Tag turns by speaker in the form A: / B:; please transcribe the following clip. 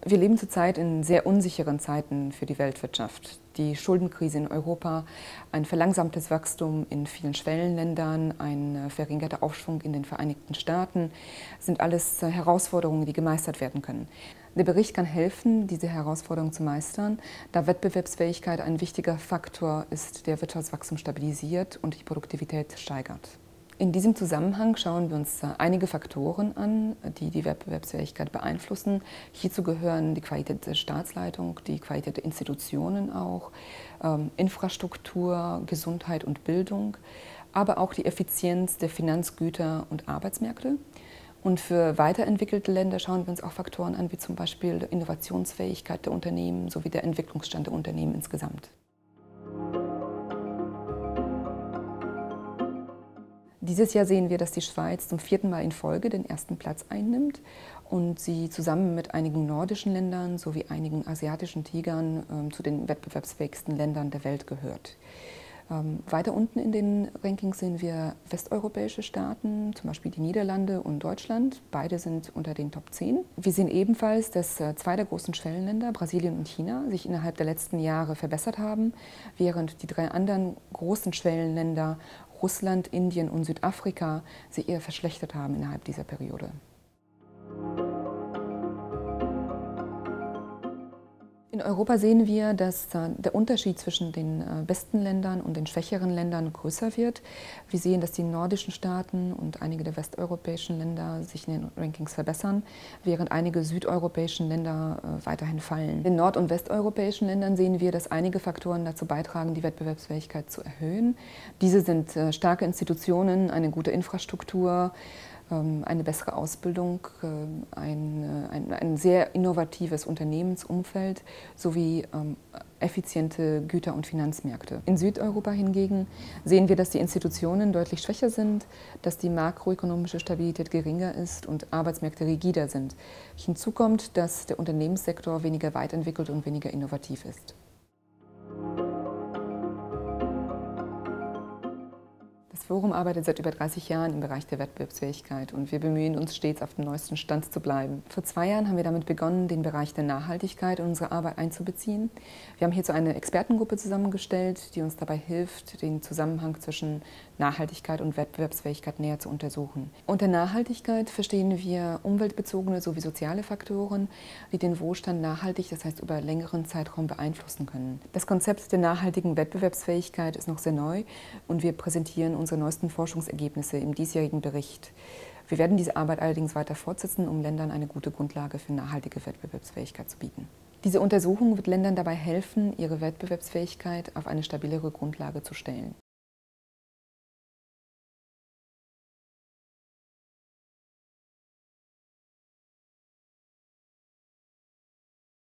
A: Wir leben zurzeit in sehr unsicheren Zeiten für die Weltwirtschaft. Die Schuldenkrise in Europa, ein verlangsamtes Wachstum in vielen Schwellenländern, ein verringerter Aufschwung in den Vereinigten Staaten sind alles Herausforderungen, die gemeistert werden können. Der Bericht kann helfen, diese Herausforderungen zu meistern, da Wettbewerbsfähigkeit ein wichtiger Faktor ist, der Wirtschaftswachstum stabilisiert und die Produktivität steigert. In diesem Zusammenhang schauen wir uns einige Faktoren an, die die Wettbewerbsfähigkeit beeinflussen. Hierzu gehören die Qualität der Staatsleitung, die Qualität der Institutionen auch, Infrastruktur, Gesundheit und Bildung, aber auch die Effizienz der Finanzgüter und Arbeitsmärkte. Und für weiterentwickelte Länder schauen wir uns auch Faktoren an, wie zum Beispiel die Innovationsfähigkeit der Unternehmen sowie der Entwicklungsstand der Unternehmen insgesamt. Dieses Jahr sehen wir, dass die Schweiz zum 4. Mal in Folge den ersten Platz einnimmt und sie zusammen mit einigen nordischen Ländern sowie einigen asiatischen Tigern zu den wettbewerbsfähigsten Ländern der Welt gehört. Weiter unten in den Rankings sehen wir westeuropäische Staaten, zum Beispiel die Niederlande und Deutschland. Beide sind unter den Top 10. Wir sehen ebenfalls, dass zwei der großen Schwellenländer, Brasilien und China, sich innerhalb der letzten Jahre verbessert haben, während die drei anderen großen Schwellenländer, Russland, Indien und Südafrika, sich eher verschlechtert haben innerhalb dieser Periode. In Europa sehen wir, dass der Unterschied zwischen den besten Ländern und den schwächeren Ländern größer wird. Wir sehen, dass die nordischen Staaten und einige der westeuropäischen Länder sich in den Rankings verbessern, während einige südeuropäischen Länder weiterhin fallen. In den nord- und westeuropäischen Ländern sehen wir, dass einige Faktoren dazu beitragen, die Wettbewerbsfähigkeit zu erhöhen. Diese sind starke Institutionen, eine gute Infrastruktur, eine bessere Ausbildung, ein sehr innovatives Unternehmensumfeld sowie effiziente Güter- und Finanzmärkte. In Südeuropa hingegen sehen wir, dass die Institutionen deutlich schwächer sind, dass die makroökonomische Stabilität geringer ist und Arbeitsmärkte rigider sind. Hinzu kommt, dass der Unternehmenssektor weniger weit entwickelt und weniger innovativ ist. Das Forum arbeitet seit über 30 Jahren im Bereich der Wettbewerbsfähigkeit und wir bemühen uns stets, auf dem neuesten Stand zu bleiben. Vor 2 Jahren haben wir damit begonnen, den Bereich der Nachhaltigkeit in unsere Arbeit einzubeziehen. Wir haben hierzu eine Expertengruppe zusammengestellt, die uns dabei hilft, den Zusammenhang zwischen Nachhaltigkeit und Wettbewerbsfähigkeit näher zu untersuchen. Unter Nachhaltigkeit verstehen wir umweltbezogene sowie soziale Faktoren, die den Wohlstand nachhaltig, das heißt über längeren Zeitraum beeinflussen können. Das Konzept der nachhaltigen Wettbewerbsfähigkeit ist noch sehr neu und wir präsentieren unsere neuesten Forschungsergebnisse im diesjährigen Bericht. Wir werden diese Arbeit allerdings weiter fortsetzen, um Ländern eine gute Grundlage für nachhaltige Wettbewerbsfähigkeit zu bieten. Diese Untersuchung wird Ländern dabei helfen, ihre Wettbewerbsfähigkeit auf eine stabilere Grundlage zu stellen.